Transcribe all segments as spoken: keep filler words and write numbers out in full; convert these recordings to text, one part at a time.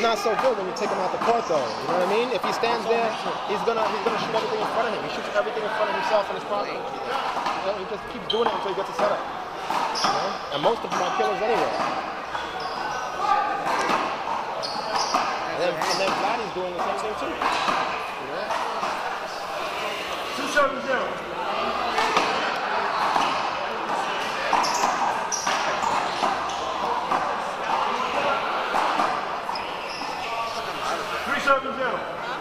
not so good when you take him out the court, though. You know what I mean? If he stands there, he's gonna he's gonna shoot everything in front of him. He shoots everything in front of himself and his partner. You know, he just keeps doing it until he gets a setup. You know? And most of them are killers anyway. And then, and then Vladdy's doing the same thing too. You know? Two seven zero. Seven zero.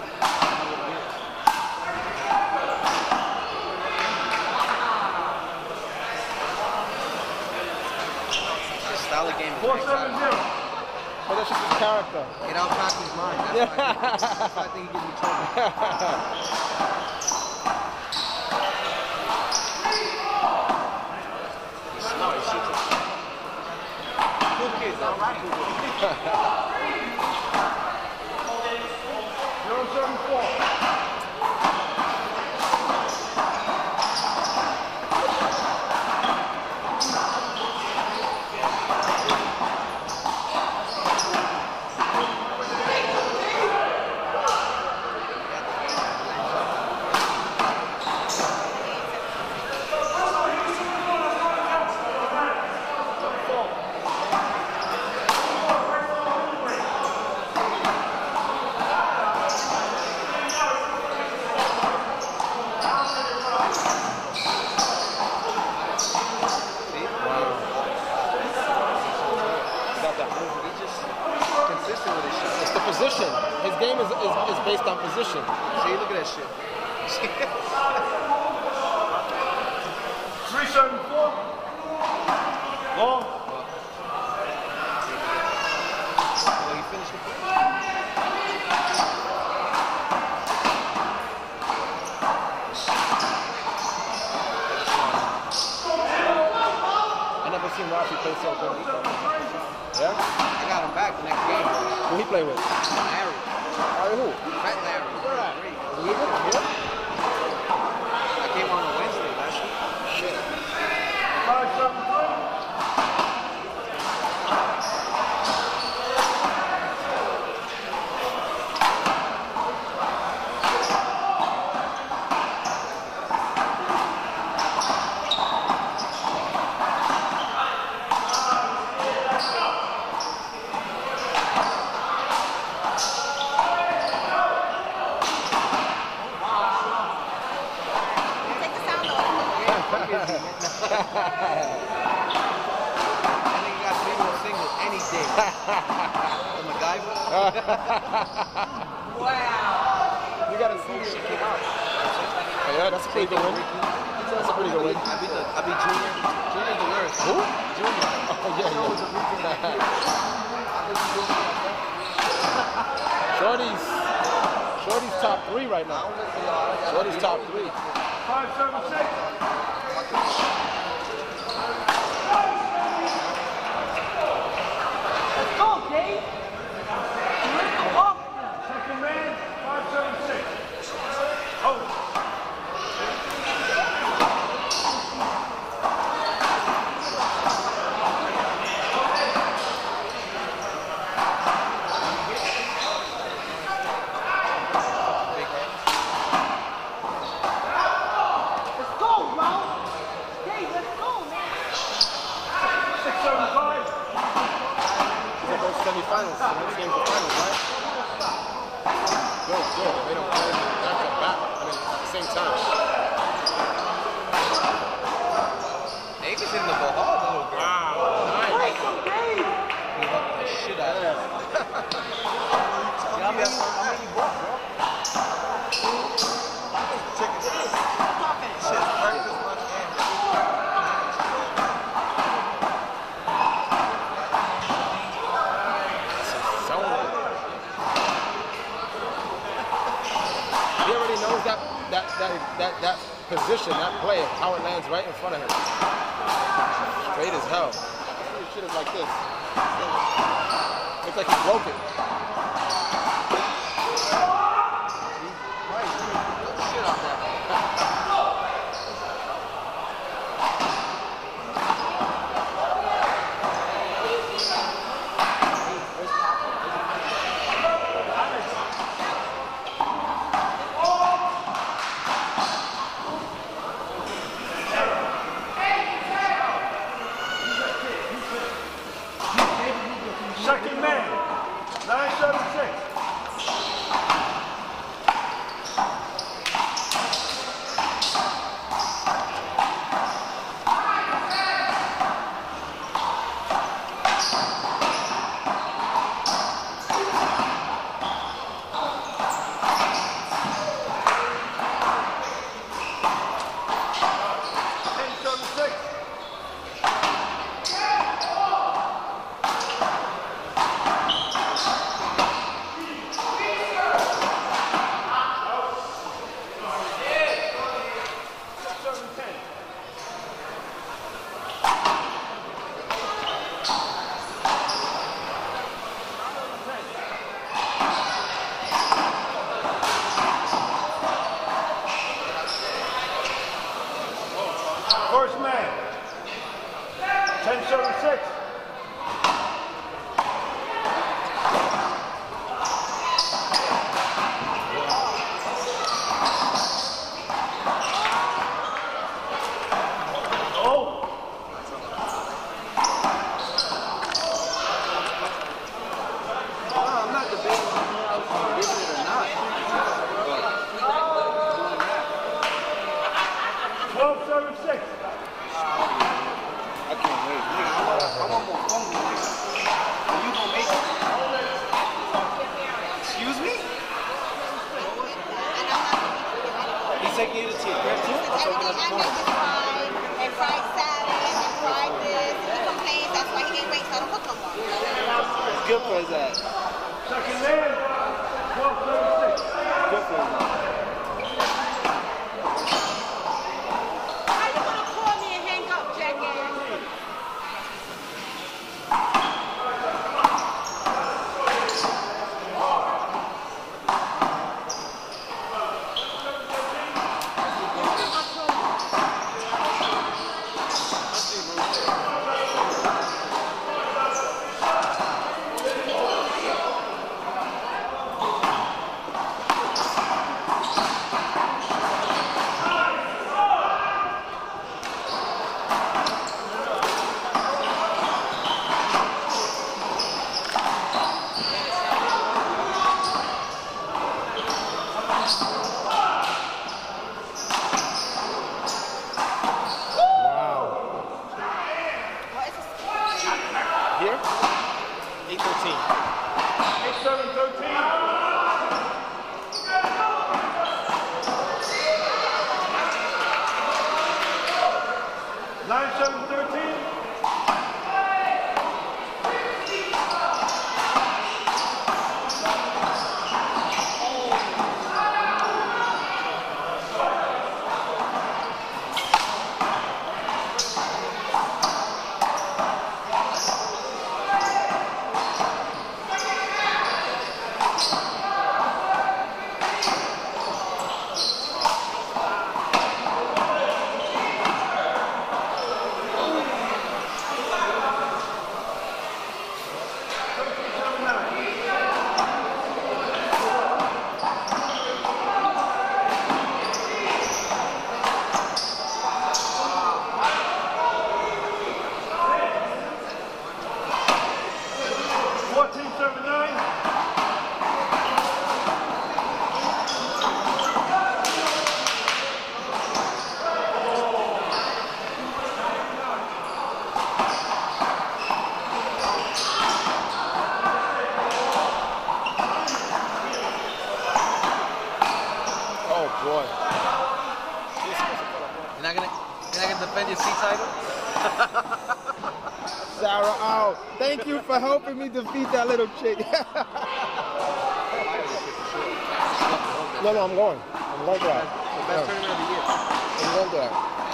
Style of game. Four seven zero. But that's just his character. Get out Kaki's mind. That's, yeah. why I think, that's why I think he gives me trouble. He's smart. He shoots it. Cool kids, all right. zero seven four. Position. His game is, is, is based on position. See, look at that shit. Three seven four. Long. Well, he finished the play. I never seen Rafi play so good. Yeah? I got him back the next game. Who he play with? Larry. Larry who? Fat Larry. Where at? Great. Here? I came on a Wednesday last week. Shit. Five seven three. Wow. You gotta see she came out. Oh, yeah, that's a pretty good win. That's a pretty good win. I beat the I beat Junior. Junior's the worst. Who? Junior. Oh yeah, yeah. Shorty's Shorty's top three right now. Shorty's top three. Five seven six. Second man, five seven six. Oh. Let's go, bro. Hey, let's go, man. Six seven five. They're both semifinals. The next game's the finals, right? Good, good. They don't play back to back. I mean, at the same time. Davis hitting the ball hard, little girl. Wow. Nice. He hooked the shit out of it. How many you bought, bro? Chicken. Shit, hurt this much and He already knows that that that that that position, that play, how it lands right in front of him. Straight as hell. He should have like this. Looks like he broke it. shit off that. First man. ten seventy-six. Taking you to see a crib too? That's Everything open up the I corner. make is fried, and fried salad, and fried this, and he complains that's why he gained weight, so I don't cook no more. It's good for his ass. Second man. twelve thirty-six. Good for his ass. How you gonna call me and hang up, jackass? eight thirteen. eight seven thirteen. nine seven thirteen. fourteen seventy-nine. Oh boy. You're not gonna, you're not gonna defend your C title? Sarah out. Thank you for helping me defeat that little chick. no, no, I'm going. I'm going to that. The best tournament of the year. I'm going to that.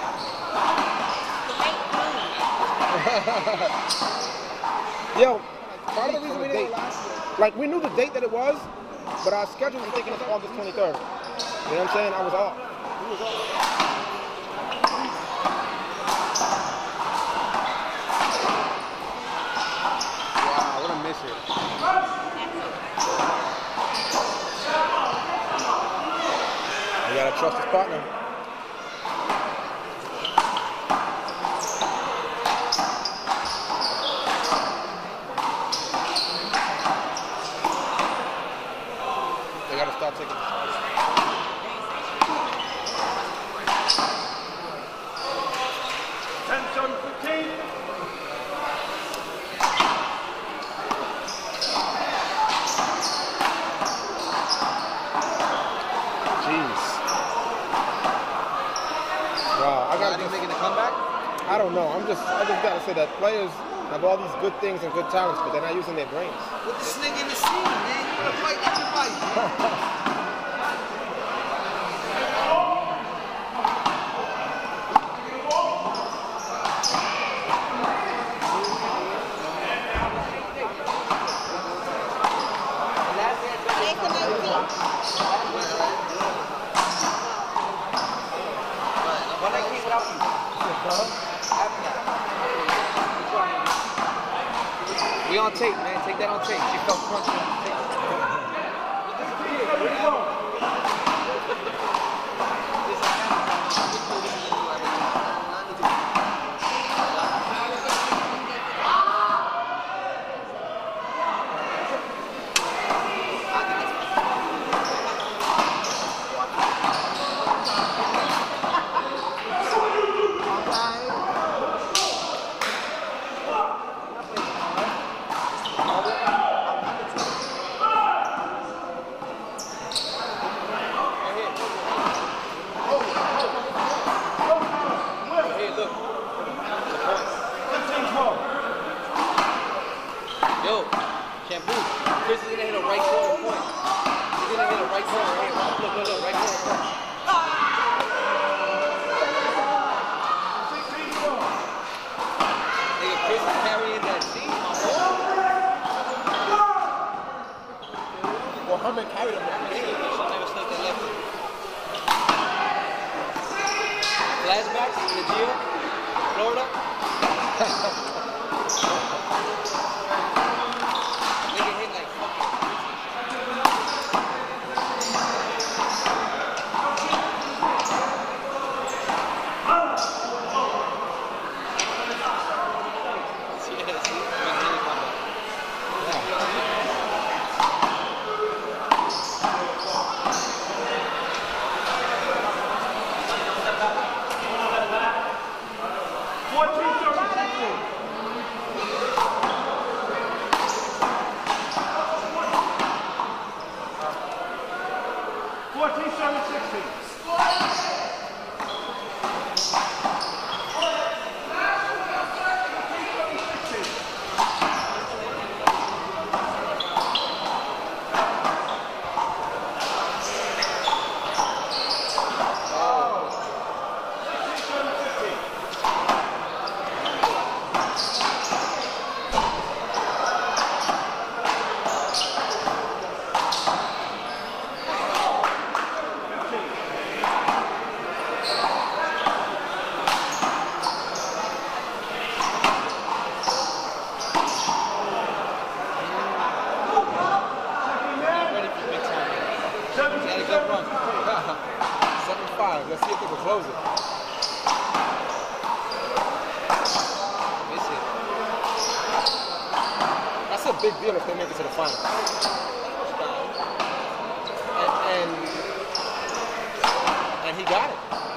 Yo, part of the reason we didn't like we knew the date that it was, but our schedule was taking us August twenty-third. You know what I'm saying? I was off. He was off. You gotta trust his partner. They gotta start taking the shots. ten seven fifteen. Wow, I gotta Are you just, making a comeback? I don't know. I'm just I just gotta say that players have all these good things and good talents, but they're not using their brains. Put this nigga in the scene, man. You gotta fight everybody. One night came without you. We on tape, man. Take that on tape. She felt crunchy on tape. Yo, can't move. Chris is gonna hit a right corner point. He's gonna hit a right corner here. Look, look, look, right corner point. Nigga, Chris is carrying that seat, my boy. Well, Herman carried him. She never snuck that left. Flashbacks to Gio, Florida. Nigga hit like fucking. See that? See? Man, really come back. fourteen seven sixteen. fourteen seven sixteen. seven five. Let's see if they can close it. Miss it. That's a big deal if they make it to the final. And and, and he got it.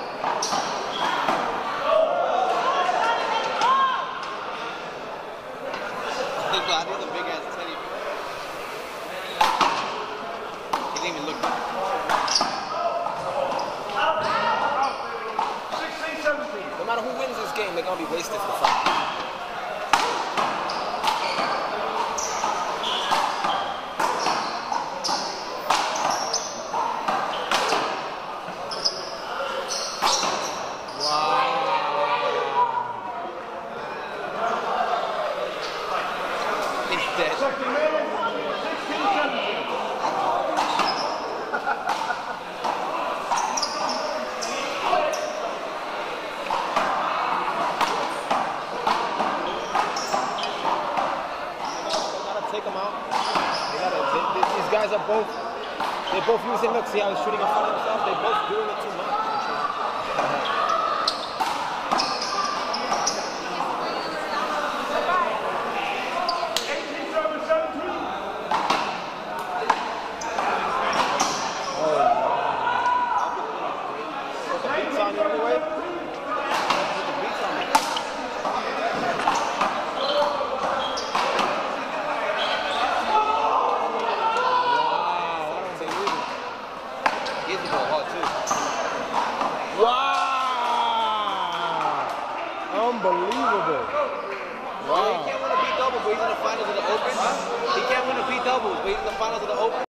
I think the big ass teddy bear. He didn't even look back. sixteen seventeen. No matter who wins this game, they're gonna be wasted for the final. Second man, sixteen seventeen. Take them out. They gotta, they, they, these guys are both, they're both using, look, see how he's shooting in front of himself? They're both doing it too much. eighteen seven seventeen. Put the beats on you anyway. Put the beats on you. Wow! Unbelievable. Wow. He can't win a beat double, but he's in the finals of the Open. He can't win a beat double, but he's in the finals of the Open.